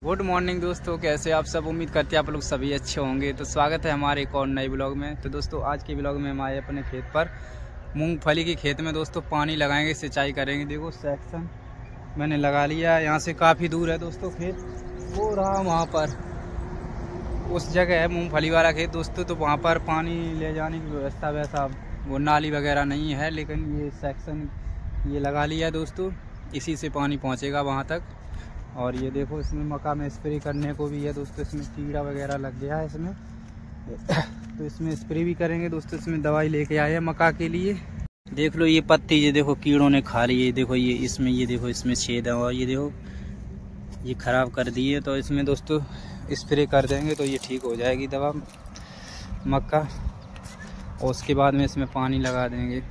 Good morning दोस्तों, कैसे आप सब। उम्मीद करते हैं आप लोग सभी अच्छे होंगे। तो स्वागत है हमारे एक और नए ब्लॉग में। तो दोस्तों आज के ब्लॉग में हम आए अपने खेत पर, मूंगफली के खेत में। दोस्तों पानी लगाएंगे, सिंचाई करेंगे। देखो सेक्शन मैंने लगा लिया है, यहाँ से काफ़ी दूर है दोस्तों खेत। वो रहा वहाँ पर उस जगह है मूँगफली वाला खेत दोस्तों। तो वहाँ पर पानी ले जाने की व्यवस्था वैसा वो नाली वगैरह नहीं है, लेकिन ये सेक्शन ये लगा लिया है दोस्तों। इसी से पानी पहुँचेगा वहाँ तक। और ये देखो इसमें मक्का में स्प्रे करने को भी है दोस्तों। इसमें कीड़ा वगैरह लग गया है इसमें, तो इसमें स्प्रे भी करेंगे दोस्तों। इसमें दवाई लेके आए हैं मक्का के लिए। देख लो ये पत्ती, ये देखो कीड़ों ने खा ली। ये देखो ये इसमें, ये देखो इसमें छेद है और ये देखो ये ख़राब कर दी है। तो इसमें दोस्तों स्प्रे कर देंगे तो ये ठीक हो जाएगी दवा मक्का। और उसके बाद में इसमें पानी लगा देंगे।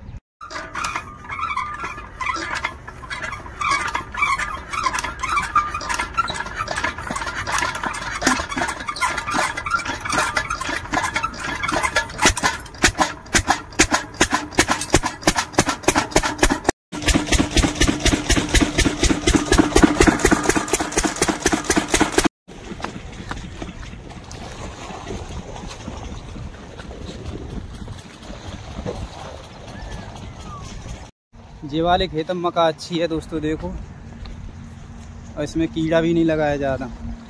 ये वाले खेत में मक्का अच्छी है दोस्तों देखो, और इसमें कीड़ा भी नहीं लगाया ज़्यादा।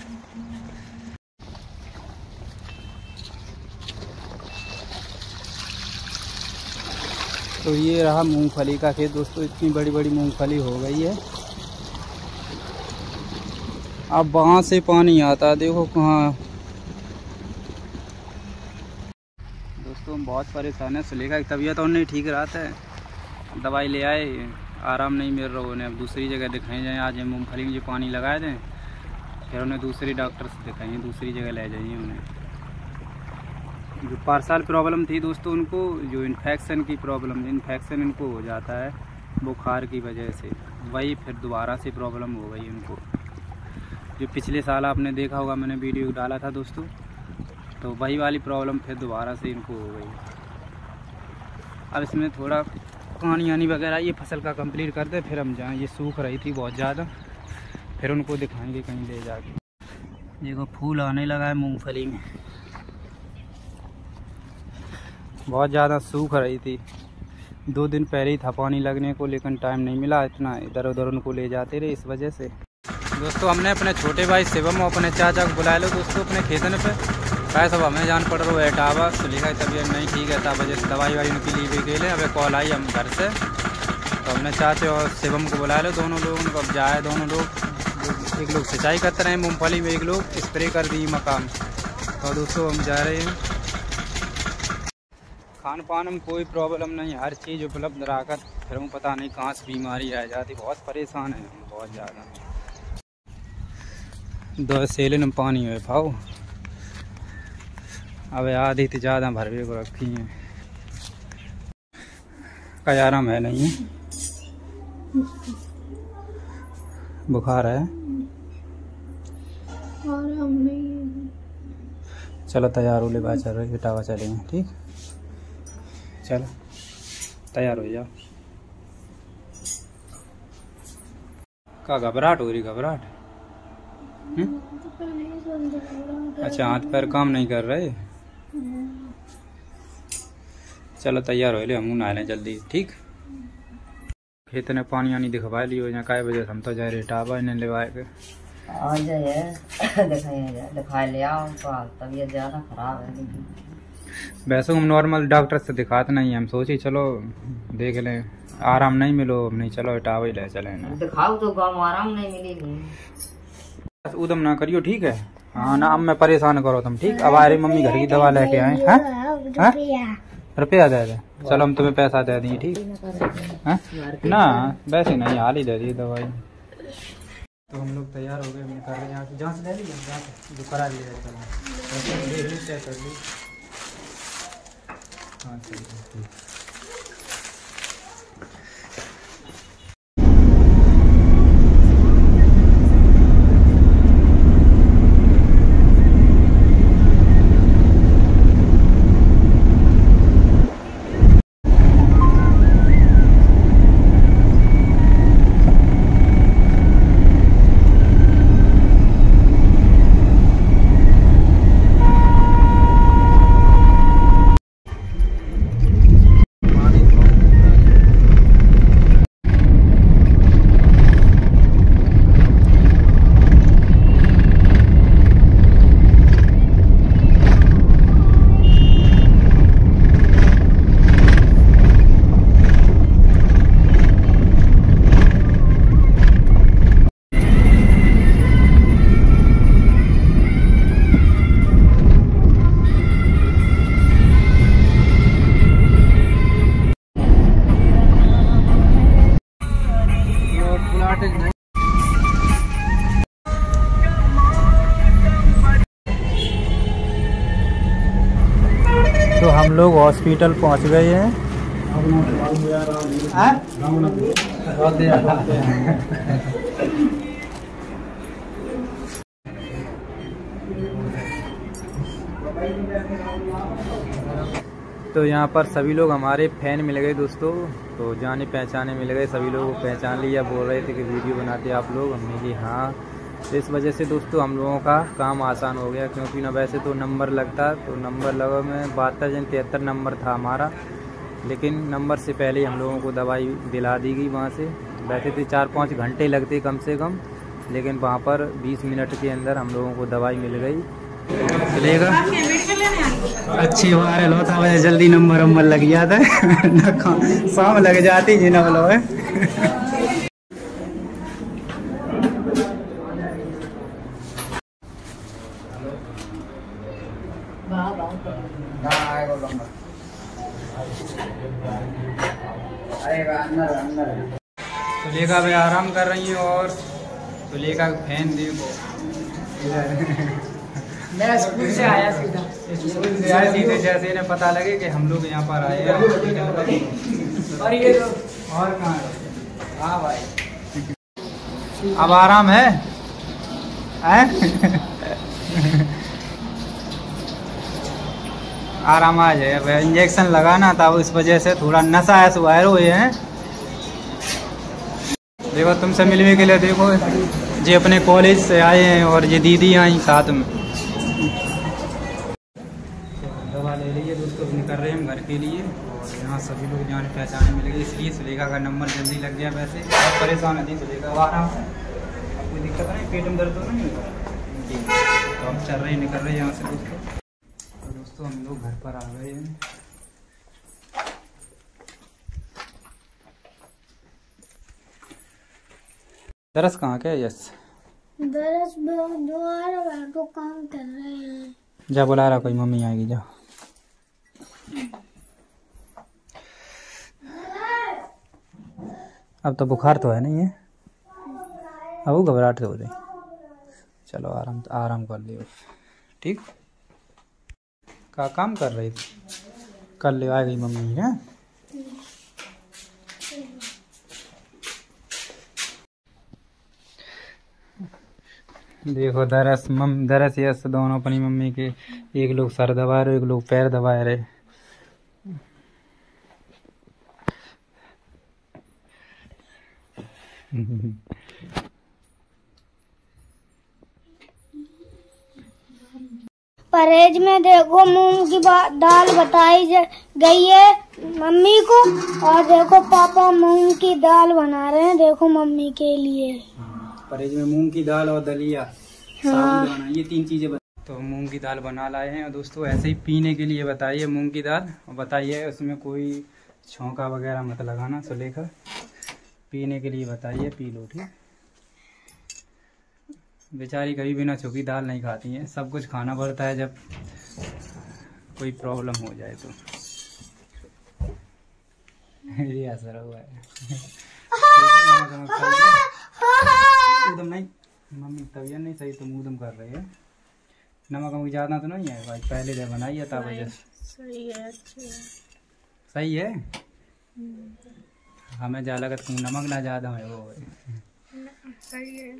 तो ये रहा मूंगफली का खेत दोस्तों। इतनी बड़ी बड़ी मूंगफली हो गई है। अब वहाँ से पानी आता देखो कहाँ। दोस्तों हम बहुत परेशान है। सुलेखा की तबीयत और नहीं ठीक रहता है, दवाई ले आए, आराम नहीं मिल रहा उन्हें। अब दूसरी जगह दिखाएं जाएँ। आज मूंगफली में जो पानी लगाए दें, फिर उन्हें दूसरी डॉक्टर से दिखाएंगे, दूसरी जगह ले जाइए उन्हें। जो पार्सल प्रॉब्लम थी दोस्तों उनको, जो इन्फेक्शन की प्रॉब्लम, इन्फेक्शन इनको हो जाता है बुखार की वजह से, वही फिर दोबारा से प्रॉब्लम हो गई उनको। जो पिछले साल आपने देखा होगा, मैंने वीडियो डाला था दोस्तों, तो वही वाली प्रॉब्लम फिर दोबारा से इनको हो गई। अब इसमें थोड़ा पानी आनी वगैरह ये फसल का कंप्लीट कर दे, फिर हम जाएँ। ये सूख रही थी बहुत ज़्यादा, फिर उनको दिखाएंगे कहीं ले जाके। देखो फूल आने लगा है मूंगफली में। बहुत ज़्यादा सूख रही थी, 2 दिन पहले ही था पानी लगने को, लेकिन टाइम नहीं मिला इतना। इधर उधर उनको ले जाते रहे, इस वजह से। दोस्तों हमने अपने छोटे भाई शिवम और अपने चाचा को बुला लो दोस्तों अपने खेतन पे। पैसा सब हमें जान पड़ रहा है टावा। सुलेखा की तबीयत नहीं ठीक है, तब वजह से दवाई वाई उनकी ली भी गई। अब कॉल आई हम घर से, तो हमने चाचे और शिवम को बुला लो दोनों लोग। उनको अब जाए दोनों लोग, एक लोग सिंचाई करते रहे मूंगफली में, एक लोग स्प्रे कर दी मकान। और दोस्तों हम जा रहे हैं। खान पान में कोई प्रॉब्लम नहीं, हर चीज़ उपलब्ध रहकर फिर हम पता नहीं कहाँ से बीमारी आ जाती। बहुत परेशान है हम, बहुत ज़्यादा। 2 सेले में पानी हुए भाव। अब आधी तो ज़्यादा भरवे को रखी हैं, कोई आराम है नहीं है। बुखार है, आराम नहीं है। चलो तैयार हो ले, बात चल रही है, टावा चलेंगे। ठीक, चलो तैयार हो जाओ। क्या घबराहट हो रही? घबराहट? अच्छा, हाथ पैर काम नहीं कर रहे। चलो तैयार हो ले, हम नहा लें जल्दी। ठीक, खेत ने पानी आनी दिखवा लियो यहाँ काय वजह हम तो जा रहे टावा इन्हें ले के आ जाए दिखा ले आओ। तबीयत ज़्यादा खराब है। वैसे हम नॉर्मल डॉक्टर से दिखाते नहीं, हम सोची चलो देख लें, आराम नहीं मिलो नहीं, चलो टावा ही ले चले ना। दिखाओ तो गाँव आराम नहीं मिलेगी। बस उदम ना करियो, ठीक है? हाँ ना, अब मैं परेशान करो तुम। ठीक, अब आ रही मम्मी घर की दवा लेके आए हैं। रुपया दे दे, चलो हम तुम्हें पैसा दे दिए। ठीक है ना, वैसे नहीं हाल ही दे दिए दवाई। तो हम लोग तैयार हो गए, हमने कर रहे हैं जाँच ले ली, जाँच जो करा लिया चेक कर ली। हाँ ठीक। हम लोग हॉस्पिटल पहुंच गए हैं। तो यहाँ पर सभी लोग हमारे फैन मिल गए दोस्तों, तो जाने पहचाने मिल गए, सभी लोगों को पहचान लिया। बोल रहे थे कि वीडियो बनाते आप लोग, हमने कि हाँ। तो इस वजह से दोस्तों हम लोगों का काम आसान हो गया, क्योंकि ना वैसे तो नंबर लगता, तो नंबर लगा में 7273 नंबर था हमारा, लेकिन नंबर से पहले ही हम लोगों को दवाई दिला दी गई वहाँ से। वैसे तो 4-5 घंटे लगते कम से कम, लेकिन वहाँ पर 20 मिनट के अंदर हम लोगों को दवाई मिल गई। चलेगा अच्छी वायरल होता है, जल्दी नंबर लग जाता है शाम लग जाती जी ना बोलो है। सुलेखा भी आराम कर रही है, और सुलेखा का फैन देखो मैं स्कूल से आया सीधा, सीधे जैसे इन्हें पता लगे कि हम लोग यहाँ पर आए हैं। और ये तो और कहाँ है? हाँ भाई अब आराम है, आराम आ जाए। अब इंजेक्शन लगाना था, इस वजह से थोड़ा नशा ऐसे वायर हुए हैं। देखो तुमसे मिलने के लिए, देखो ये अपने कॉलेज से आए हैं और ये दीदी आई साथ में। दवा ले लीजिए दोस्तों, निकल रहे हैं हम घर के लिए, और यहाँ सभी लोग जाने पहचाने मिल गए, इसलिए सुलेखा का नंबर जल्दी लग गया। वैसे बहुत परेशान थी सुलेखा, आराम है, अब कोई दिक्कत नहीं, पेट में दर्द तो नहीं होगा। तो हम चल रहे हैं, निकल रहे हैं यहाँ से दोस्तों। तो दोस्तों हम लोग घर पर आ गए हैं। दरस कहाँ के? यस दरस दोबारा को काम कर रहे हैं। जा बुला रहा कोई, मम्मी आएगी जा। अब तो बुखार तो है नहीं है, अब वो घबराहट हो रही। चलो आराम कर लियो, ठीक। का काम कर रही थी, कर ले, आ गई मम्मी है। देखो दरस यस दोनों अपनी मम्मी के, एक लोग सर दबा रहे, एक लोग पैर दबा रहे। परहेज में देखो मूंग की दाल बताई गई है मम्मी को, और देखो पापा मूंग की दाल बना रहे हैं, देखो मम्मी के लिए। परहेज में मूंग की दाल और दलिया, साबुदाना, ये 3 चीजें तो मूंग की दाल बना लाए हैं। और दोस्तों ऐसे ही पीने के लिए बताइए मूंग की दाल, और बताइए उसमें कोई छौंका वगैरह मत लगाना। सुलेखा पीने के लिए बताइए, पी लो, ठीक। बेचारी कभी बिना छुपी दाल नहीं खाती हैं, सब कुछ खाना पड़ता है जब कोई प्रॉब्लम हो जाए तो। ये असर हुआ है उदम नहीं, मम्मी तबीयत नहीं सही तो मुँह दम कर रही है। नमक वमक ज़्यादा तो नहीं है भाई, पहले जब बनाई है तब वजह सही है, अच्छा है। सही है। हमें ज़्यादा लगत नमक ना ज़्यादा है वो सही है।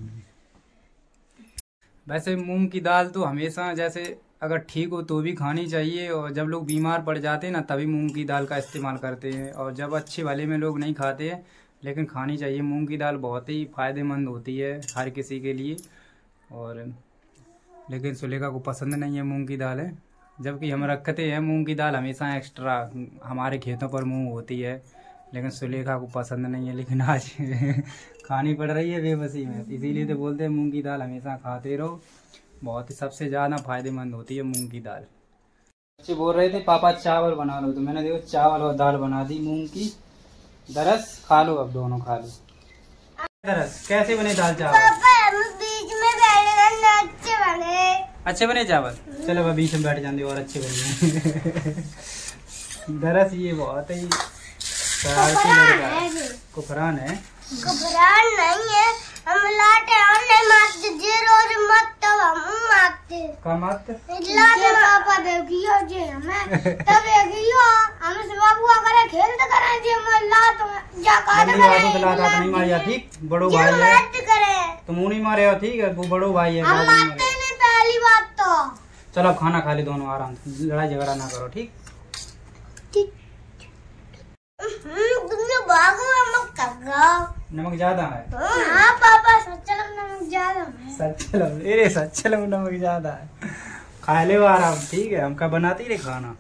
वैसे मूंग की दाल तो हमेशा जैसे अगर ठीक हो तो भी खानी चाहिए, और जब लोग बीमार पड़ जाते हैं ना तभी मूंग की दाल का इस्तेमाल करते हैं, और जब अच्छे वाले में लोग नहीं खाते हैं, लेकिन खानी चाहिए। मूंग की दाल बहुत ही फ़ायदेमंद होती है हर किसी के लिए, और लेकिन सुलेखा को पसंद नहीं है मूंग की दाल है, जबकि हम रखते हैं मूंग की दाल हमेशा एक्स्ट्रा, हमारे खेतों पर मूंग होती है, लेकिन सुलेखा को पसंद नहीं है। लेकिन आज खानी पड़ रही है बेबसी में, इसीलिए तो बोलते हैं मूंग की दाल हमेशा खाते रहो, बहुत ही सबसे ज़्यादा फायदेमंद होती है मूंग की दाल। बच्चे बोल रहे थे पापा चावल बना लो, तो मैंने देखो चावल और दाल बना दी मूंग की। दरस खा लो, अब दोनों खा लो। दरस कैसे बने दाल चावल? बीच में अच्छे बने, अच्छे बने चावल। चलो मैं बीच में बैठ जाते और अच्छे बने। दरस ये बहुत ही शरारती लड़का है, कुफरान है। घबराहट नहीं है, हम लाते हैं नहीं मारते, जे रोज मत तब हम मारते का मत पापा देखियो जे हमें तब देखियो हमें सुबह बुआ करे खेलते करे जे मल्ला तो जा काट करे लात नहीं मारिया ठीक बड़ो भाई है मत करे तुम नहीं मारे हो ठीक है वो बड़ो भाई है हम मारते नहीं पहली बात तो चलो अब खाना खा ले दोनों आराम से लड़ाई झगड़ा ना करो ठीक तुमने भागो मत करो नमक ज्यादा है हाँ पापा सच्चा नमक ज्यादा है सच्चे नमक ज्यादा है खा ले आराम ठीक है हमका बनाती रहे खाना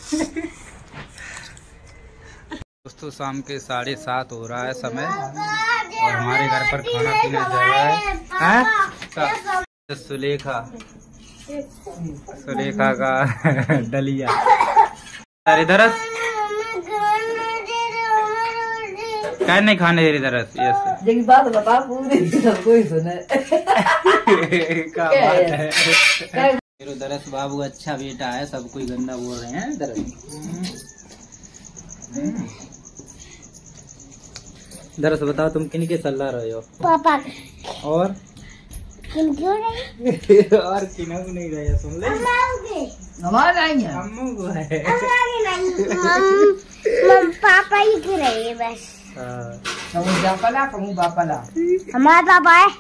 दोस्तों शाम के 7:30 हो रहा है समय और हमारे घर पर खाना पीना चल रहा है सुलेखा का दलिया अरे दरस क्या नहीं खाने दे रही दरस ये बात बता पूरी सबको ही सुने क्या बात है मेरे दरस बाबू अच्छा बेटा है सब कोई गंदा बोल रहे हैं दरस दरस बताओ तुम किन के सलाह रहे हो पापा और किन क्यों नहीं और किन को नहीं रहे सुन ले हमारा नहीं है अम्मू को है पापा ही की रही है बस कहूँ बापला हमारा पापा है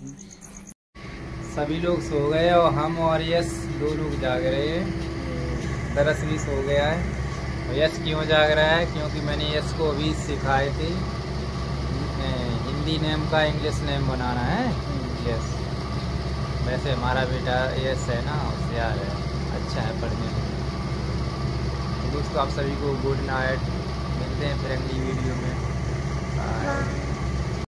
सभी लोग सो गए और हम और यश 2 लोग जाग रहे हैं दरस भी सो गया है और यश क्यों जाग रहा है क्योंकि मैंने यश को अभी सिखाए थे हिंदी नेम का इंग्लिश नेम बनाना है यस वैसे हमारा बेटा यश है ना होशियार है अच्छा है पढ़ने में दोस्तों आप सभी को गुड नाइट मिलते हैं फिर अगली वीडियो में।